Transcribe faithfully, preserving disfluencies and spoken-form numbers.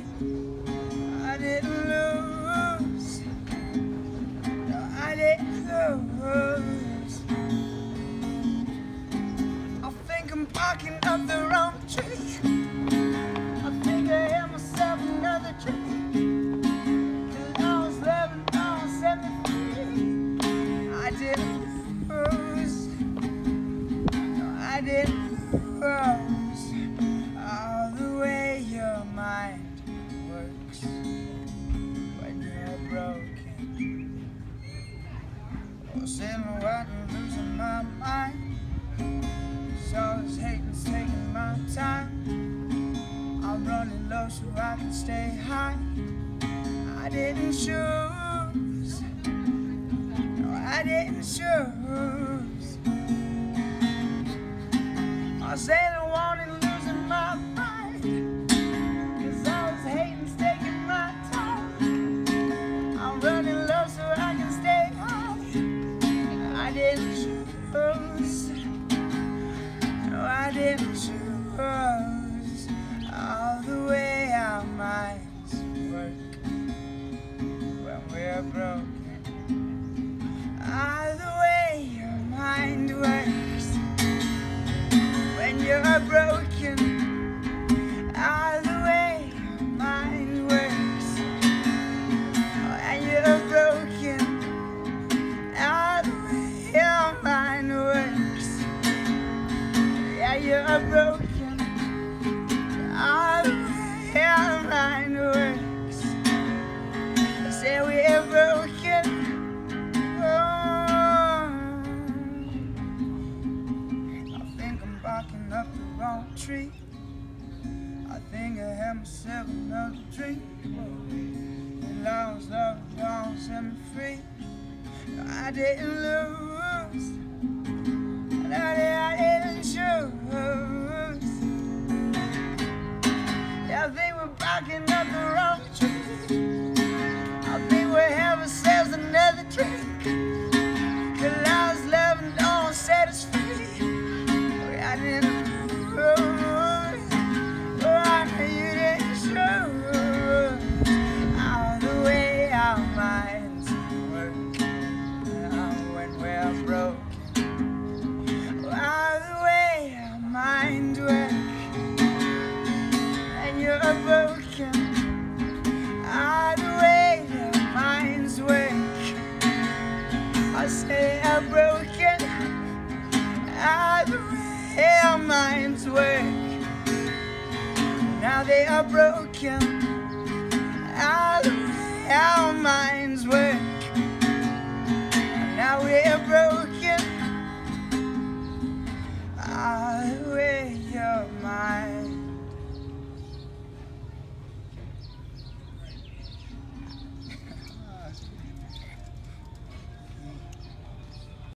I didn't lose. No, I didn't lose. I think I'm barking up the wrong tree. I think I hit myself another tree. Cause I was loving, I was set me free. I didn't lose. No, I didn't lose. All the way your mind works when you're broken. Oh, sitting around and losing my mind. So it's hating's taking my time. I'm running low so I can stay high. I didn't choose. No, I didn't choose. I said I wanted losing my mind. Cause I was hating's taking my time. I'm running low so I can stay high. I didn't choose. No, I didn't choose. All the way our minds work when we're broken. All the way your mind works when you're broken. All the way your mind works when you're broken. All the way your mind works. Yeah, you're broken. All the way your mind works. I say we're broken. Oh, I think I'm barking up the wrong tree. I think I had myself another drink. And I was loving, don't set me free. I didn't lose. And I didn't choose. Yeah, I think we're barking up the wrong tree. I think we have ourselves another drink. Cause I was loving, don't set us free. I didn't lose. Oh, I know you didn't choose. All the way our minds work when we're broken. All the way our minds work and you're broken. All the way your minds work. I say I'm broken. All the way our minds work. Now they are broken. All the way our minds work. Now we're broken.